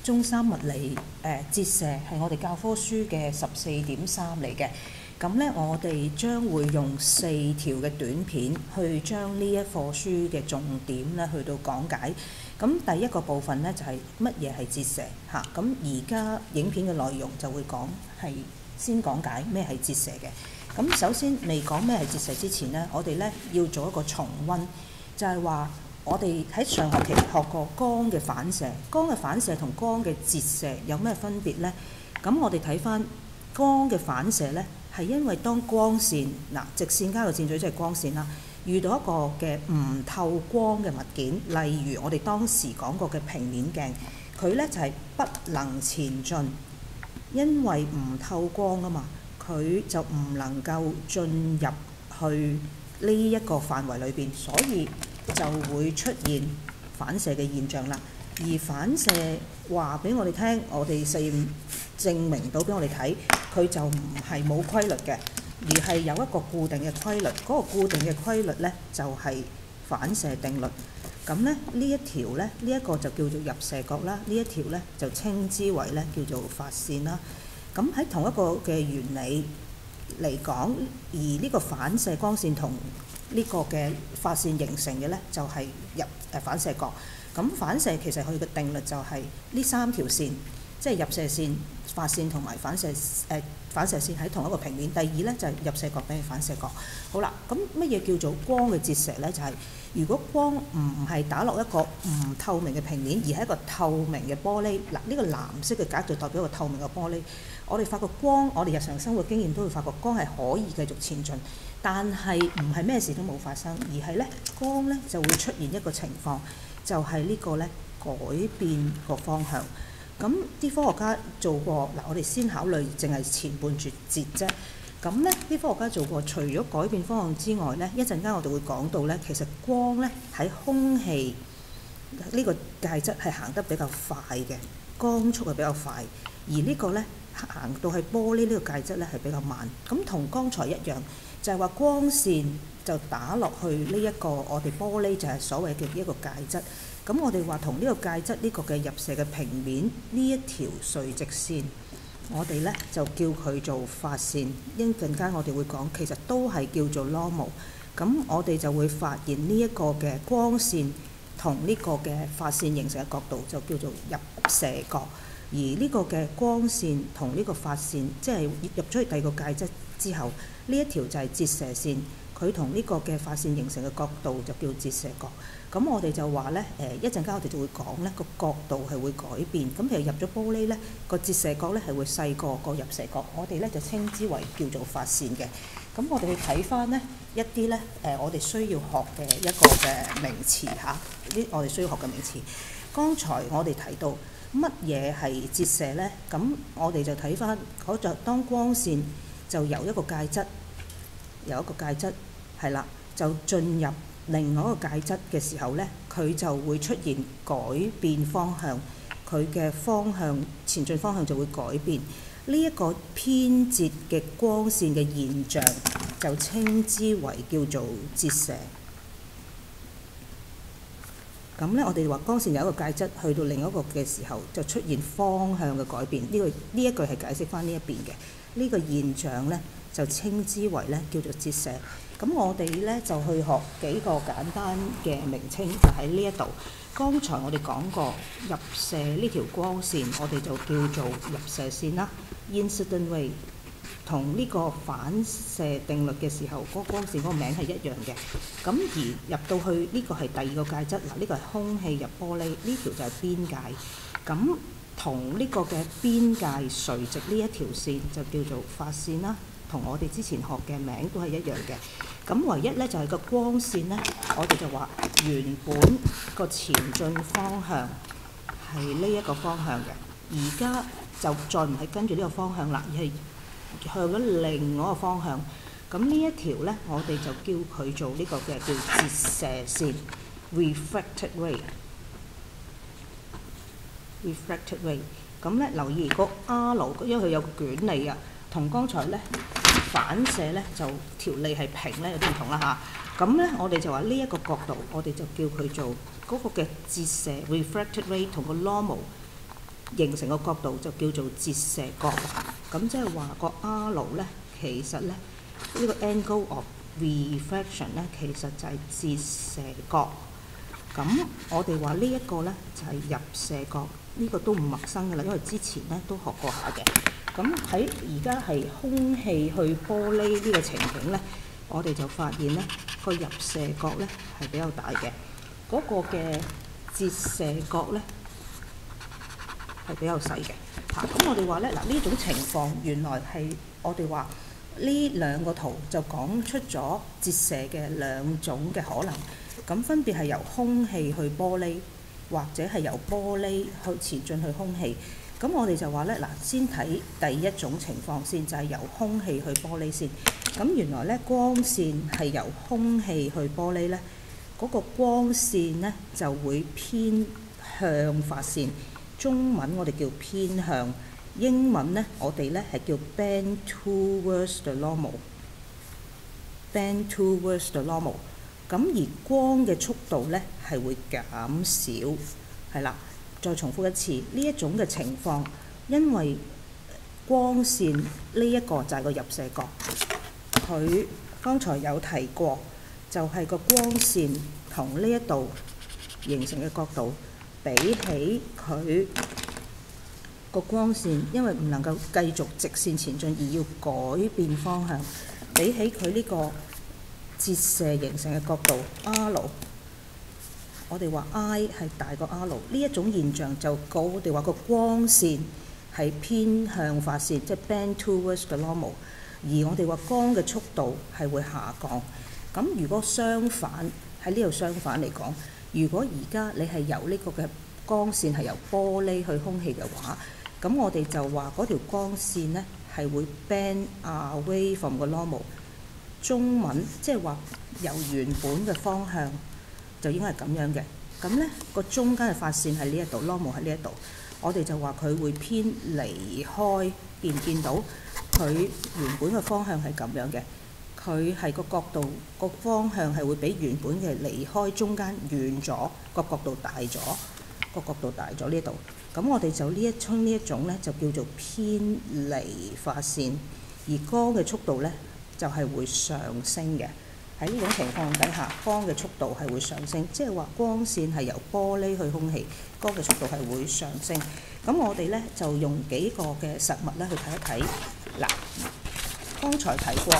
中三物理折射係我哋教科書嘅14.3嚟嘅。咁呢，我哋將會用4條嘅短片去將呢一課書嘅重點呢去到講解。咁第一個部分呢，就係乜嘢係折射嚇。咁而家影片嘅內容就會先講解咩係折射嘅。咁首先未講咩係折射之前呢，我哋呢要做一個重溫，就係話我哋喺上學期學過光嘅反射，光嘅反射同光嘅折射有咩分別呢？咁我哋睇翻光嘅反射呢，係因為當光線直線加個箭嘴即係光線啦，遇到一個嘅唔透光嘅物件，例如我哋當時講過嘅平面鏡，佢呢就係不能前進，因為唔透光啊嘛。佢就唔能夠進入去呢一個範圍裏邊，所以就會出現反射嘅現象啦。而反射話俾我哋聽，我哋實驗證明到俾我哋睇，佢就唔係冇規律嘅，而係有一個固定嘅規律。嗰個固定嘅規律呢，就係反射定律。咁呢一條呢，呢一個就叫做入射角啦，呢一條呢，就稱之為呢叫做發線啦。咁喺同一個嘅原理嚟講，而呢個反射光線同呢個嘅發線形成嘅呢，就係反射角。咁反射其實佢嘅定律就係呢3條線，即係入射線、發線同埋反射線喺同一個平面。第二呢，就係入射角等於反射角。好啦，咁乜嘢叫做光嘅折射呢？就係如果光唔係打落一個唔透明嘅平面，而係一個透明嘅玻璃。呢個藍色嘅格就代表一個透明嘅玻璃。我哋發覺光，我哋日常生活經驗都會發覺光係可以繼續前進，但係唔係咩事都冇發生，而係呢光呢就會出現一個情況，就係呢個呢改變個方向。咁啲科學家做過我哋先考慮淨係前半節啫。咁呢啲科學家做過，除咗改變方向之外呢，一陣間我哋會講到呢，其實光呢喺空氣呢個介質係行得比較快嘅，光速係比較快，而呢個呢行到係玻璃呢個介質呢係比較慢。咁同剛才一樣，就係話光線就打落去呢一個我哋玻璃就係所謂嘅一個介質。咁我哋話同呢個介質呢個嘅入射嘅平面呢一條垂直線，我哋呢就叫佢做發線。一陣間我哋會講，其實都係叫做 normal。咁我哋就會發現呢一個嘅光線同呢個嘅發線形成嘅角度就叫做入射角。而呢個嘅光線同呢個發線，即係入咗去第二個介質之後，呢一條就係折射線，佢同呢個嘅發線形成嘅角度就叫折射角。咁我哋就話呢，一陣間我哋就會講呢個角度係會改變。咁譬如入咗玻璃呢，個折射角呢係會細過個入射角，我哋呢就稱之為叫做發線嘅。咁我哋去睇翻呢一啲呢，我哋需要學嘅一個嘅名詞嚇，呢我哋需要學嘅名詞。剛才我哋提到乜嘢係折射呢？咁我哋就睇翻嗰就當光線就由一個介質係啦，就進入另外一個介質嘅時候呢，佢就會出現改變方向，佢嘅前進方向就會改變。呢一個偏折嘅光線嘅現象就稱之為叫做折射。咁呢，我哋話光線由一個介質去到另一個嘅時候，就出現方向嘅改變。呢一句係解釋翻呢一邊嘅。呢個現象呢，就稱之為呢叫做折射。咁我哋呢，就去學幾個簡單嘅名稱，就喺呢一度。剛才我哋講過入射呢條光線，我哋就叫做入射線啦 （incident ray）。同呢個反射定律嘅時候，嗰個光線嗰個名係一樣嘅。咁而入到去呢個係第二個介質，呢個係空氣入玻璃，呢條就係邊界。咁同呢個嘅邊界垂直呢一條線就叫做發線啦，同我哋之前學嘅名都係一樣嘅。咁唯一呢，就係個光線呢，我哋就話原本個前進方向係呢一個方向嘅，而家就再唔係跟住呢個方向啦，而係向咗另外一個方向。咁呢一條呢，我哋就叫佢做呢個嘅叫折射線 （refracted ray）。refracted ray。咁呢，留意個 R， 因為佢有個捲脷啊，同剛才呢反射呢就條脷係平呢，有啲唔同啦嚇。咁呢，我哋就話呢一個角度，我哋就叫佢做嗰個嘅折射 （refracted ray） 同個 normal 形成個角度就叫做折射角。咁即係話個 R 咧，其實咧呢個 angle of refraction 咧，其實就係折射角。咁我哋話呢一個咧就係入射角，呢個都唔陌生㗎啦，因為之前咧都學過下嘅。咁喺而家係空氣去玻璃呢個情景咧，我哋就發現咧個入射角咧係比較大嘅，嗰個嘅折射角咧係比較細嘅。咁我哋話咧嗱，呢種情況原來係我哋話呢兩個圖就講出咗折射嘅兩種嘅可能。咁分別係由空氣去玻璃，或者係由玻璃去前進去空氣。咁我哋就話咧嗱，先睇第一種情況先，就係由空氣去玻璃先。咁原來咧光線係由空氣去玻璃咧，嗰個光線咧就會偏向發線。中文我哋叫偏向，英文咧我哋咧係叫 bend towards the normal。bend towards the normal。咁而光嘅速度咧係會減少，係啦。再重複一次，呢一種嘅情況，因為光線呢一個就係個入射角，佢剛才有提過，就係個光線同呢一度形成嘅角度，比起佢個光線，因為唔能夠繼續直線前進而要改變方向，比起佢呢個折射形成嘅角度 R， 我哋話 I 係大過 R， 呢一種現象就我哋話個光線係偏向發線，即係 bend towards the normal， 而我哋話光嘅速度係會下降。咁如果相反喺呢度相反嚟講，如果而家你係由呢個嘅光線係由玻璃去空氣嘅話，咁我哋就話嗰條光線呢係會 bend away from 個 normal。中文即係話由原本嘅方向就應該係咁樣嘅。咁呢個中間嘅發線喺呢一度 ，normal 喺呢一度，我哋就話佢會偏離開。見唔見到佢原本嘅方向係咁樣嘅？佢係個角度個方向係會比原本嘅離開中間遠咗，個角度大咗，個角度大咗呢度。咁我哋就呢一種呢就叫做偏離發線，而光嘅速度呢就係會上升嘅。喺呢種情況底下，光嘅速度係會上升，即係話光線係由玻璃去空氣，光嘅速度係會上升。咁我哋呢就用幾個嘅實物咧去睇一睇。嗱，剛才提過，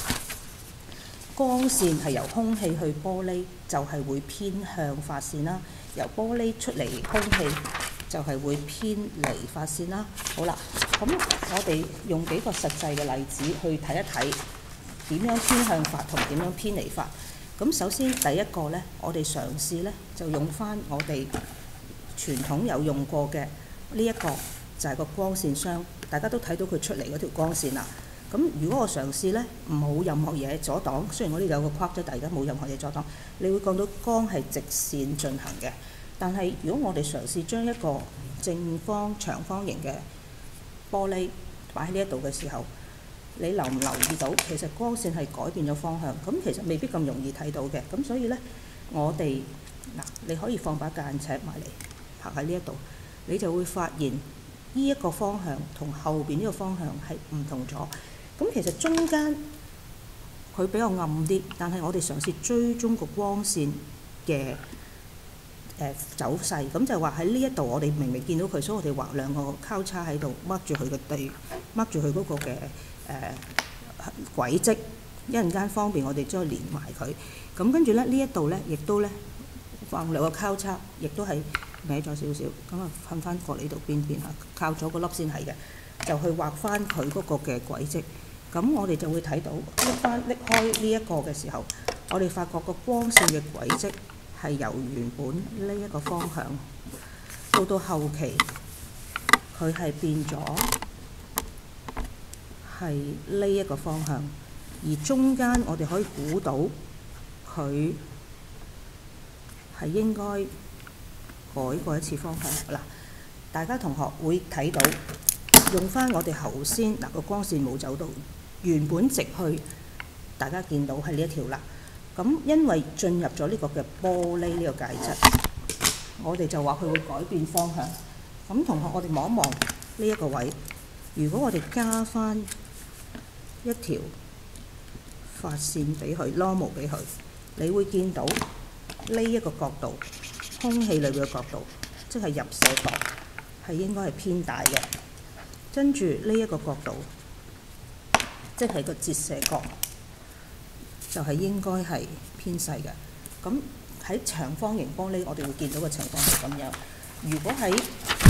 光線係由空氣去玻璃，就係會偏向發線啦；由玻璃出嚟空氣，就係會偏離發線啦。好啦，咁我哋用幾個實際嘅例子去睇一睇點樣偏向法同點樣偏離法。咁首先第一個呢，我哋嘗試呢就用翻我哋傳統有用過嘅呢一個，就係個光線箱，大家都睇到佢出嚟嗰條光線啦。咁如果我嘗試呢冇任何嘢阻擋，雖然我呢度有個框啫，但係而家冇任何嘢阻擋，你會覺到光係直線進行嘅。但係如果我哋嘗試將一個正方長方形嘅玻璃擺喺呢一度嘅時候，你留唔留意到其實光線係改變咗方向？咁其實未必咁容易睇到嘅。咁所以呢，我哋嗱，你可以放把間尺埋嚟拍喺呢一度，你就會發現呢一個方向同後邊呢個方向係唔同咗。咁其實中間佢比較暗啲，但係我哋嘗試追蹤個光線嘅走勢，咁就係話喺呢一度我哋明明見到佢，所以我哋畫兩個交叉喺度 mark 住佢嘅地，mark 住佢嗰個嘅軌跡，一陣間方便我哋將佢連埋佢。咁跟住咧呢一度咧，亦都咧放兩個交叉，亦都係歪咗少少，咁啊瞓翻過嚟度邊邊嚇，靠咗個粒先係嘅，就去畫翻佢嗰個嘅軌跡。咁我哋就會睇到拎開呢一個嘅時候，我哋發覺個光線嘅軌跡係由原本呢一個方向到後期，佢係變咗係呢一個方向，而中間我哋可以估到佢係應該改過一次方向。嗱，大家同學會睇到用翻我哋頭先嗱個光線冇走到原本直去，大家見到係呢一條啦。咁因為進入咗呢個嘅玻璃呢個介質，我哋就話佢會改變方向。 咁同學，我哋望一望呢一個位，如果我哋加翻一條髮線俾佢 normal 俾佢，你會見到呢一個角度，空氣裏邊嘅角度，即係入射角，係應該係偏大嘅。跟住呢一個角度，即係個折射角，就係應該係偏細嘅。咁喺長方形玻璃，我哋會見到嘅情況係咁樣。如果喺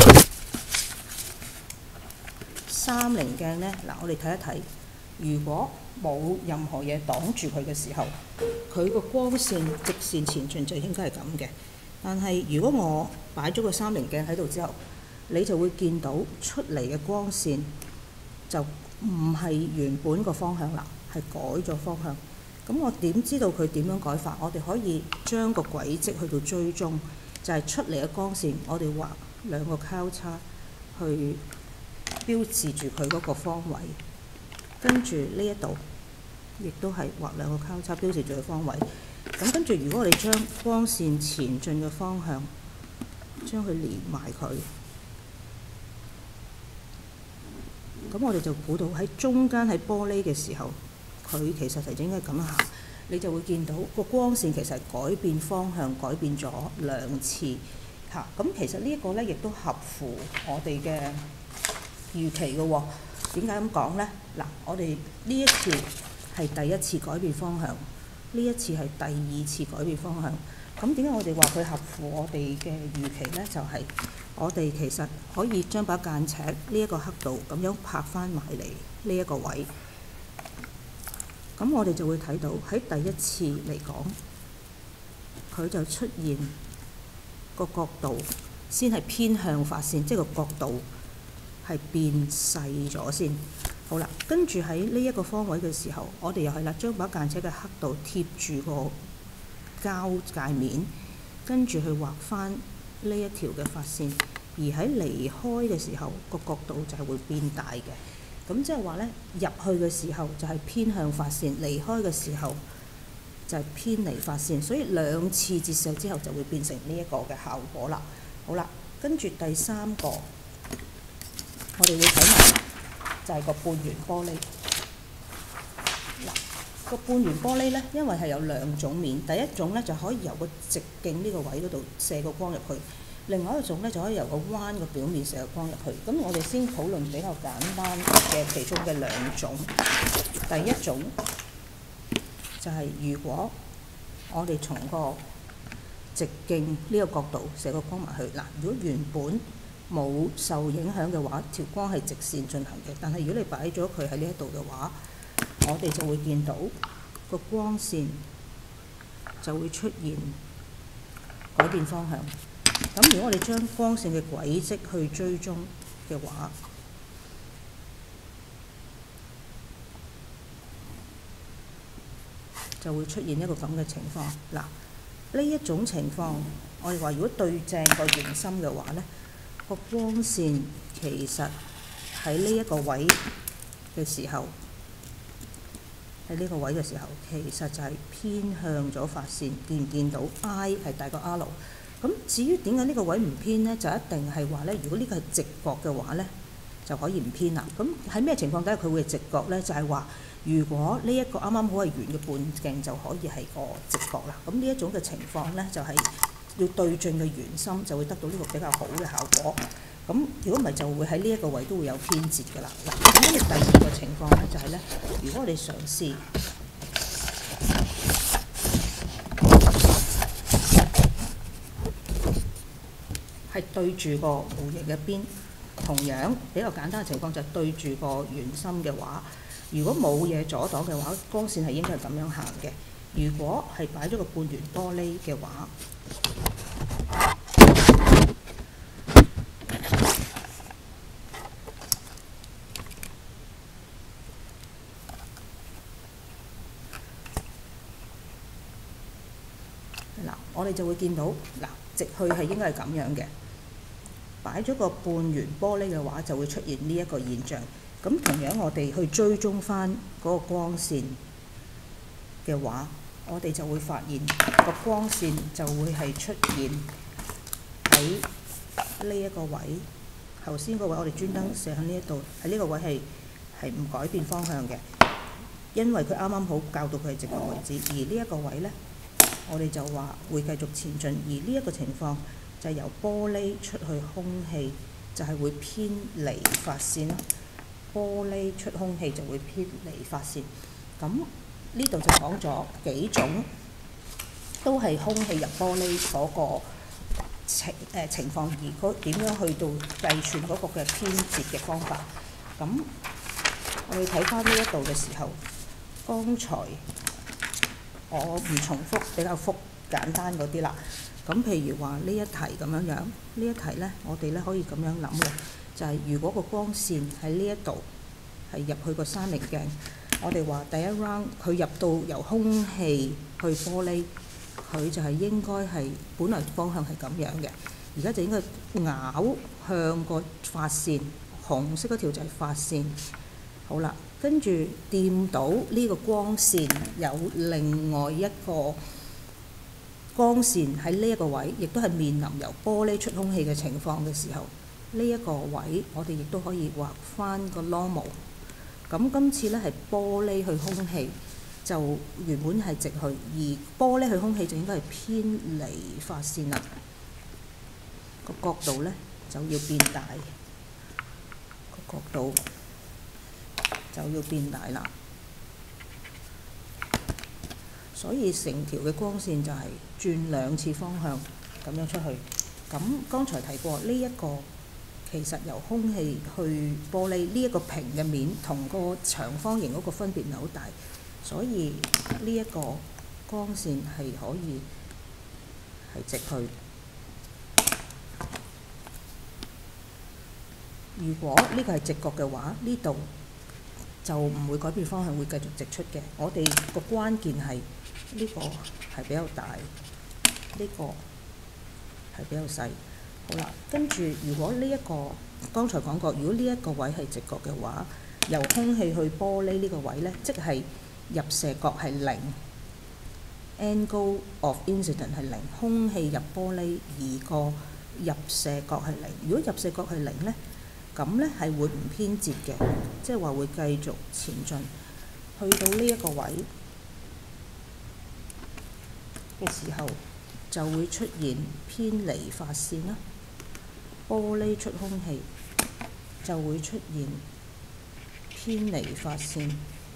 30鏡呢，嗱，我哋睇一睇，如果冇任何嘢擋住佢嘅時候，佢個光線直線前進就應該係咁嘅。但係如果我擺咗個30鏡喺度之後，你就會見到出嚟嘅光線就唔係原本個方向啦，係改咗方向。咁我點知道佢點樣改法？我哋可以將個軌跡去到追蹤，就係出嚟嘅光線，我哋畫2個交叉去標誌住佢嗰個方位，跟住呢一度亦都係畫2個交叉標誌住佢方位。咁跟住，如果我哋將光線前進嘅方向將佢連埋佢，咁我哋就估到喺中間喺玻璃嘅時候，佢其實係應該咁樣行。你就會見到個光線其實係改變方向，改變咗2次嚇。咁其實呢一個咧亦都合乎我哋嘅預期嘅喎。點解咁講呢？嗱，我哋呢一次係第一次改變方向，呢一次係第2次改變方向。咁點解我哋話佢合乎我哋嘅預期呢？就係我哋其實可以將把間尺呢一個刻度咁樣拍翻埋嚟呢一個位。咁我哋就會睇到喺第一次嚟講，佢就出現個角度先係偏向髮線，即係個角度係變細咗先。好啦，跟住喺呢一個方位嘅時候，我哋又係啦，將把間尺嘅刻度貼住個交界面，跟住去畫翻呢一條嘅髮線。而喺離開嘅時候，個角度就係會變大嘅。咁即係話呢，入去嘅時候就係偏向髮線，離開嘅時候就係偏離髮線，所以2次折射之後就會變成呢一個嘅效果啦。好啦，跟住第3個，我哋會睇埋就係個半圓玻璃。嗱，個半圓玻璃呢，因為係有2種面，第一種呢就可以由個直徑呢個位嗰度射個光入去。另外一種咧就可以由個彎個表面射個光入去。咁我哋先討論比較簡單嘅其中嘅2種。第一種就係如果我哋從個直徑呢個角度射個光埋去，嗱，如果原本冇受影響嘅話，條光係直線進行嘅。但係如果你擺咗佢喺呢一度嘅話，我哋就會見到個光線就會出現改變方向。咁如果我哋將光線嘅軌跡去追蹤嘅話，就會出現一個咁嘅情況。嗱，呢一種情況，我哋話如果對正個圓心嘅話呢，個光線其實喺呢一個位嘅時候，其實就係偏向咗髮線。見唔見到 I 係大過 R？咁至於點解呢個位唔偏呢？就一定係話呢，如果呢個係直角嘅話呢，就可以唔偏啦。咁喺咩情況底下佢會係直角呢？就係話，如果呢一個啱啱好係圓嘅半徑，就可以係個直角啦。咁呢一種嘅情況呢，就係要對準嘅圓心，就會得到呢個比較好嘅效果。咁如果唔係，就會喺呢一個位都會有偏折㗎啦。嗱，咁跟住第2個情況呢，就係呢，如果我哋嘗試係對住個弧形嘅邊，同樣比較簡單嘅情況就係對住個圓心嘅話，如果冇嘢阻擋嘅話，光線係應該係咁樣行嘅。如果係擺咗個半圓玻璃嘅話，嗱，我哋就會見到嗱，直去係應該係咁樣嘅。擺咗個半圓玻璃嘅話，就會出現呢一個現象。咁同樣我哋去追蹤翻嗰個光線嘅話，我哋就會發現個光線就會係出現喺呢一個位頭先個位我哋專登射喺呢一度，喺呢個位係唔改變方向嘅，因為佢啱啱好校到佢係直角位置。而呢一個位呢，我哋就話會繼續前進。而呢一個情況就係由玻璃出去空氣，就係會偏離髮線啦。玻璃出空氣就會偏離髮線。咁呢度就講咗幾種都係空氣入玻璃嗰個情況，而點樣去到計算嗰個嘅偏折嘅方法。咁我哋睇翻呢一度嘅時候，剛才我唔重複，比較簡單嗰啲啦。咁譬如話呢一題咁樣樣，呢一題呢，我哋呢可以咁樣諗嘅，就係如果個光線喺呢一度係入去個3棱鏡，我哋話第一 round 佢入到由空氣去玻璃，佢就係應該係本來方向係咁樣嘅，而家就應該咬向個髮線，紅色嗰條就係髮線。好啦，跟住掂到呢個光線有另外一個光線喺呢一個位，亦都係面臨由玻璃出空氣嘅情況嘅時候，呢一個位我哋亦都可以畫翻個 normal。咁今次呢係玻璃去空氣，就原本係直去，而玻璃去空氣就應該係偏離髮線啦。個角度呢就要變大，個角度就要變大啦。所以成條嘅光線就係轉2次方向咁樣出去。咁剛才提過呢一個其實由空氣去玻璃呢一個平嘅面同個長方形嗰個分別唔係好大，所以呢一個光線係可以係直去。如果呢個係直角嘅話，呢度就唔會改變方向，會繼續直出嘅。我哋個關鍵係呢個係比較大，呢個係比較細。好啦，跟住如果呢一個剛才講過，如果呢一個位係直角嘅話，由空氣去玻璃呢個位呢，即係入射角係0，angle of incidence 係0，空氣入玻璃而個入射角係0。如果入射角係0呢，咁呢係會唔偏折嘅，即係話會繼續前進，去到呢一個位嘅時候就會出現偏離髮線啦。玻璃出空氣就會出現偏離髮線。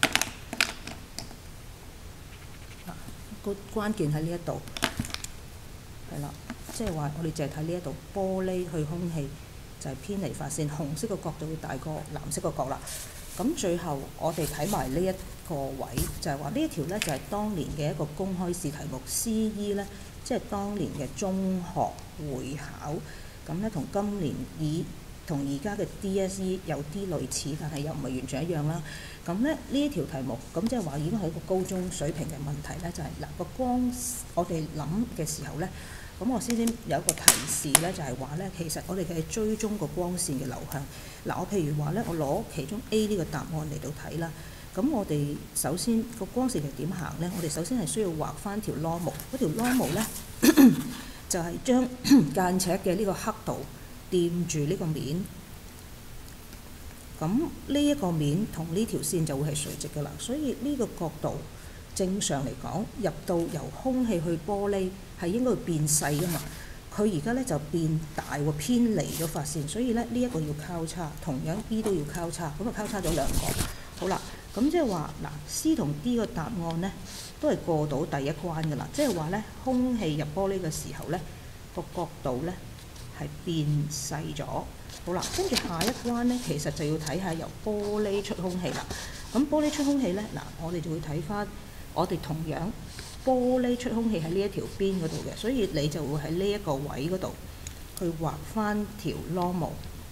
個關鍵喺呢一度，係啦，即係話我哋淨係睇呢一度，玻璃去空氣就係偏離髮線，紅色個角就會大過藍色個角啦。咁最後我哋睇埋呢一個位，就係話呢一條呢，就係當年嘅一個公開試題目 CE 呢，即係當年嘅中學會考。咁呢同今年同而家嘅 DSE 有啲類似，但係又唔係完全一樣啦。咁呢一條題目，咁即係話已經係一個高中水平嘅問題呢，就係嗱個光，我哋諗嘅時候呢，咁我先有一個提示呢，就係話呢，其實我哋嘅追蹤個光線嘅流向。嗱，我譬如話呢，我攞其中 A 呢個答案嚟到睇啦。咁我哋首先個光線係點行呢？我哋首先係需要畫翻條 normal， 嗰條 normal 呢就係將間尺嘅呢個刻度掂住呢個面，咁呢一個面同呢條線就會係垂直㗎啦。所以呢個角度正常嚟講，入到由空氣去玻璃係應該會變細㗎嘛。佢而家呢就變大喎，偏離咗髮線，所以呢呢一個要交叉，同樣 B 都要交叉，咁啊交叉咗2個。好啦，咁即係話嗱 C 同 D 個答案呢都係過到第一關㗎啦，即係話呢空氣入玻璃嘅時候呢個角度呢係變細咗。好啦，跟住下一關呢，其實就要睇下由玻璃出空氣啦。咁玻璃出空氣呢，嗱我哋就會睇翻，我哋同樣玻璃出空氣喺呢一條邊嗰度嘅，所以你就會喺呢一個位嗰度去畫翻條 normal，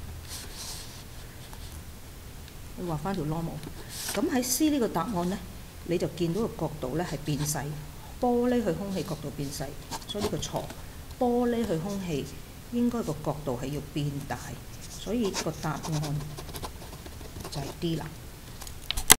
去畫翻條 normal。咁喺 C 呢個答案呢，你就見到個角度呢係變細，玻璃去空氣角度變細，所以呢個錯。玻璃去空氣應該個角度係要變大，所以個答案就係 D 啦。